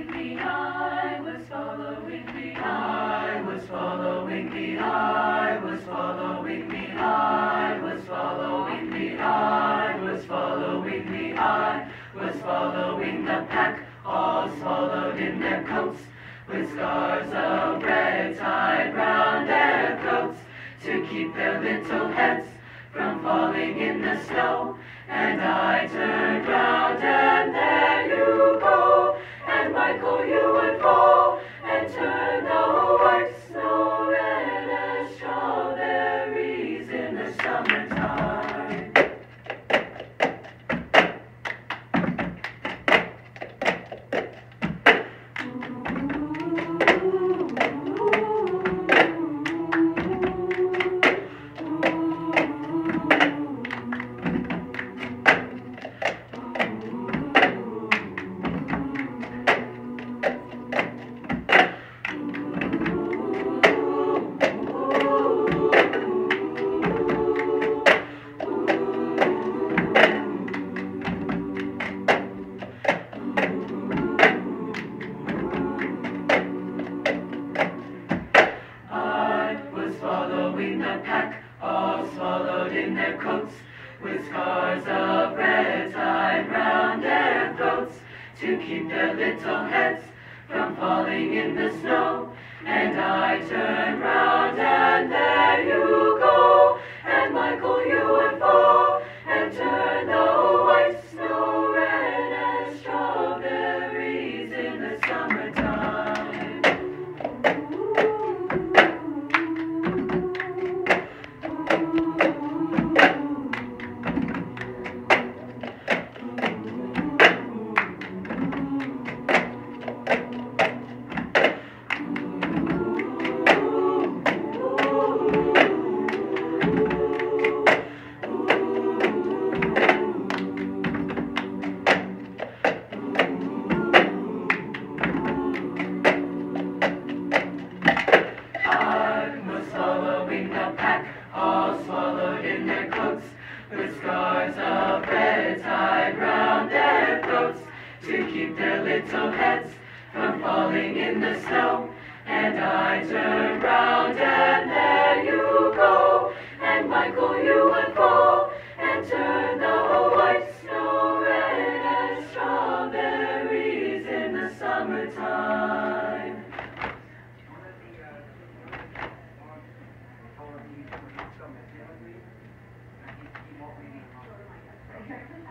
following the I was following the I was following the I was following the I was following the I was following the I was following the pack, all swallowed in their coats, with scarves of red tied round their throats, to keep their little heads from falling in the snow. And I turned round, and there you go, and Michael, you would fall and turn the white snow red as strawberries in the summertime. Following the pack, all swallowed in their coats, with scarves of red tied round their throats, to keep their little heads from falling in the snow. And I turned round, and there you go, and Michael, you would fall and turn the white snow red as strawberries in the summertime. All swallowed in their coats, with scarves of red tied round their throats, to keep their little heads from falling in the snow. And I turned round, and there you go, and Michael, you would fall and turn the white snow red as strawberries in the summertime. Okay.